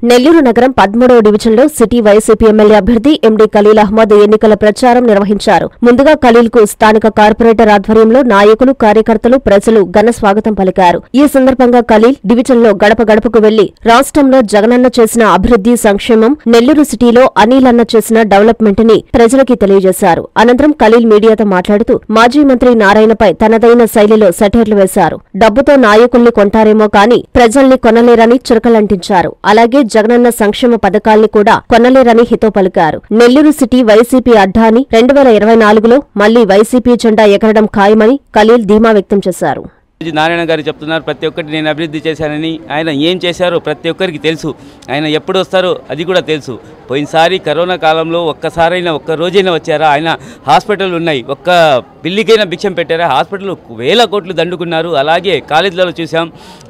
నెల్లూరు నగరం 13వ డివిజన్లో సిటీ వైసీపీ ఎమ్మెల్యే అభ్యర్థి ఎండీ ఖలీల్ అహ్మద్ ఎన్నికల ప్రచారం నిర్వహించారు. ముందుగా ఖలీల్కు స్థానిక కార్పొరేటర్ ఆధ్వర్యంలో నాయకులు, కార్యకర్తలు, ప్రజలు ఘన స్వాగతం పలికారు. ఈ సందర్భంగా ఖలీల్ డివిజన్లో గడప గడపకు వెళ్లి రాష్ట్రంలో జగనన్న చేసిన అభివృద్ధి, సంక్షేమం, నెల్లూరు సిటీలో అనిల్ అన్న చేసిన డెవలప్మెంట్ ని ప్రజలకి తెలియజేశారు. అనంతరం ఖలీల్ మీడియాతో మాట్లాడుతూ మాజీ మంత్రి నారాయణపై తనదైన శైలిలో సెటైర్లు వేశారు. డబ్బుతో నాయకుల్ని కొంటారేమో కానీ ప్రజల్ని కొనలేరని చురకలంటించారు. అలాగే జగనన్న సంక్షేమ పథకాల్ని కూడా కొనలేరని హితో పలికారు. నెల్లూరు సిటీ వైసీపీ అడ్డాని 2024లో మళ్లీ వైసీపీ జెండా ఎగరడం ఖాయమని ఖలీల్ ధీమా వ్యక్తం చేశారు. నారాయణ గారు చెప్తున్నారు, ప్రతి ఒక్కటి నేను అభివృద్ధి చేశానని. ఆయన ఏం చేశారో ప్రతి ఒక్కరికి తెలుసు. ఆయన ఎప్పుడు వస్తారో అది కూడా తెలుసు. పోయినసారి కరోనా కాలంలో ఒక్కసారైనా ఒక్క రోజైనా వచ్చారా? ఆయన హాస్పిటల్ ఉన్నాయి, ఒక్క పిల్లికైనా భిక్షం పెట్టారా? హాస్పిటల్ వేల కోట్లు దండుకున్నారు. అలాగే కాలేజీలలో చూసాం,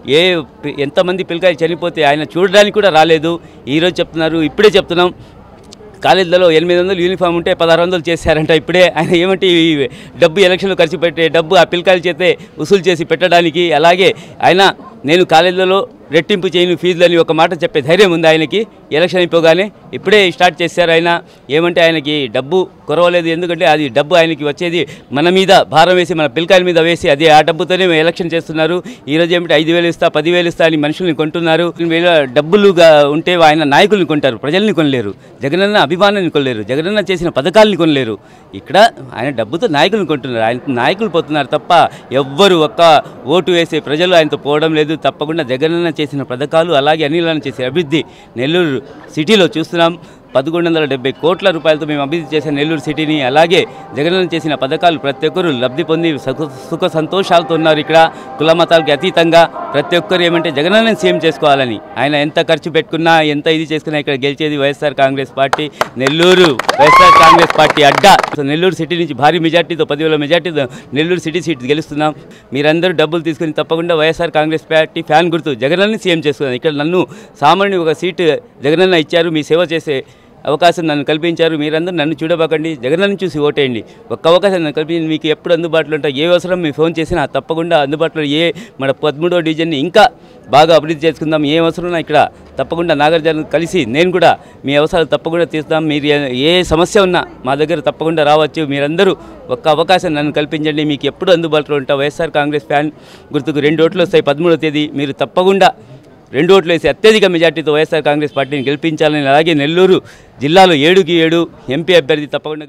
ఎంతమంది పిల్లకాయలు చనిపోతే ఆయన చూడడానికి కూడా రాలేదు. ఈరోజు చెప్తున్నారు, ఇప్పుడే చెప్తున్నాం, కాలేజీలలో 800 యూనిఫామ్ ఉంటే 1600 చేశారంట. ఇప్పుడే ఆయన ఏమంటే డబ్బు ఎలక్షన్లో ఖర్చు పెట్టే డబ్బు ఆ పిల్లకాయల చేతే వసూలు చేసి పెట్టడానికి. అలాగే ఆయన నేను కాలేజీలలో రెట్టింపు చేయను ఫీజులని ఒక మాట చెప్పే ధైర్యం ఉంది ఆయనకి. ఎలక్షన్ అయిపోగానే ఇప్పుడే స్టార్ట్ చేశారు ఆయన. ఏమంటే ఆయనకి డబ్బు కొరవలేదు, ఎందుకంటే అది డబ్బు ఆయనకి వచ్చేది మన మీద భారం వేసి, మన పిల్లకాయల మీద వేసి, అదే ఆ డబ్బుతోనే ఎలక్షన్ చేస్తున్నారు. ఈరోజు ఏమిటి 5,000 ఇస్తా, 10,000 ఇస్తా అని మనుషుల్ని కొంటున్నారు. డబ్బులుగా ఉంటే ఆయన నాయకుల్ని కొంటారు, ప్రజల్ని కొనలేరు. జగనన్న అభిమానాన్ని కొనలేరు, జగనన్న చేసిన పథకాలని కొనలేరు. ఇక్కడ ఆయన డబ్బుతో నాయకుల్ని కొంటున్నారు, ఆయన నాయకులు పోతున్నారు తప్ప ఎవ్వరు ఒక్క ఓటు వేసే ప్రజలు ఆయనతో పోవడం లేదు. తప్పకుండా జగనన్న చేసిన పథకాలు, అలాగే అనిల్ చేసే అభివృద్ధి నెల్లూరు సిటీలో చూస్తున్నాం. 1170 కోట్ల రూపాయలతో మేము అభివృద్ధి చేసిన నెల్లూరు సిటీని. అలాగే జగనన్న చేసిన పథకాలు ప్రతి ఒక్కరు లబ్ధి పొంది సుఖ సంతోషాలతో ఉన్నారు. ఇక్కడ కుల మతాలకి అతీతంగా ప్రతి ఒక్కరు ఏమంటే జగనన్న సీఎం చేసుకోవాలని. ఆయన ఎంత ఖర్చు పెట్టుకున్నా, ఎంత ఇది చేసుకున్నా ఇక్కడ గెలిచేది వైఎస్ఆర్ కాంగ్రెస్ పార్టీ. నెల్లూరు వైఎస్ఆర్ కాంగ్రెస్ పార్టీ అడ్డా. నెల్లూరు సిటీ నుంచి భారీ మెజార్టీతో 10,000 మెజార్టీతో నెల్లూరు సిటీ సీట్ గెలుస్తున్నాం. మీరందరూ డబ్బులు తీసుకుని తప్పకుండా వైఎస్ఆర్ కాంగ్రెస్ పార్టీ ఫ్యాన్ గుర్తు జగనన్న సీఎం చేసుకున్నాను. ఇక్కడ నన్ను సామాన్య ఒక సీటు జగనన్న ఇచ్చారు, మీ సేవ చేసే అవకాశం నన్ను కల్పించారు. మీరందరూ నన్ను చూడబాకండి, జగనన్న చూసి ఓటేయండి. ఒక్క అవకాశం నన్ను కల్పించి మీకు ఎప్పుడు అందుబాటులో ఉంటా, ఏ అవసరం మీ ఫోన్ చేసినా తప్పకుండా అందుబాటులో. మన 13వ డివిజన్ని ఇంకా బాగా అభివృద్ధి చేసుకుందాం. ఏ అవసరం ఇక్కడ తప్పకుండా నాగార్జున కలిసి నేను కూడా మీ అవసరాలు తప్పకుండా తీస్తాం. మీరు ఏ సమస్య ఉన్నా మా దగ్గర తప్పకుండా రావచ్చు. మీరందరూ ఒక్క అవకాశం నన్ను కల్పించండి, మీకు ఎప్పుడు అందుబాటులో ఉంటా. వైఎస్ఆర్ కాంగ్రెస్ ఫ్యాన్ గుర్తుకు 2 ఓట్లు వస్తాయి 13వ తేదీ. మీరు తప్పకుండా 2 ఓట్లు వేసి అత్యధిక మెజార్టీతో వైఎస్ఆర్ కాంగ్రెస్ పార్టీని గెలిపించాలని. అలాగే నెల్లూరు జిల్లాలో 7కి 7 ఎంపీ అభ్యర్థి తప్పకుండా.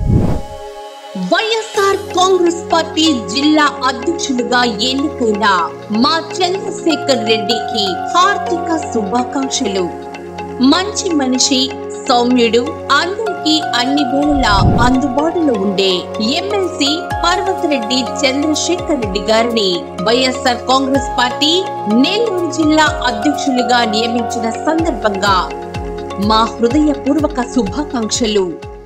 వైఎస్ఆర్ కాంగ్రెస్ పార్టీ జిల్లా అధ్యక్షులుగా ఎన్నికైన మా చంద్రశేఖర్ రెడ్డికి హార్దిక శుభాకాంక్షలు. మంచి మనిషి, సౌమ్యుడు, అందరికీ అన్ని వేళలా అందుబాటులో ఉండే ఎమ్మెల్సీ పర్వతరెడ్డి చంద్రశేఖర్ రెడ్డి గారిని వైఎస్ఆర్ కాంగ్రెస్ పార్టీ నెల్లూరు జిల్లా అధ్యక్షులుగా నియమించిన సందర్భంగా మా హృదయపూర్వక శుభాకాంక్షలు.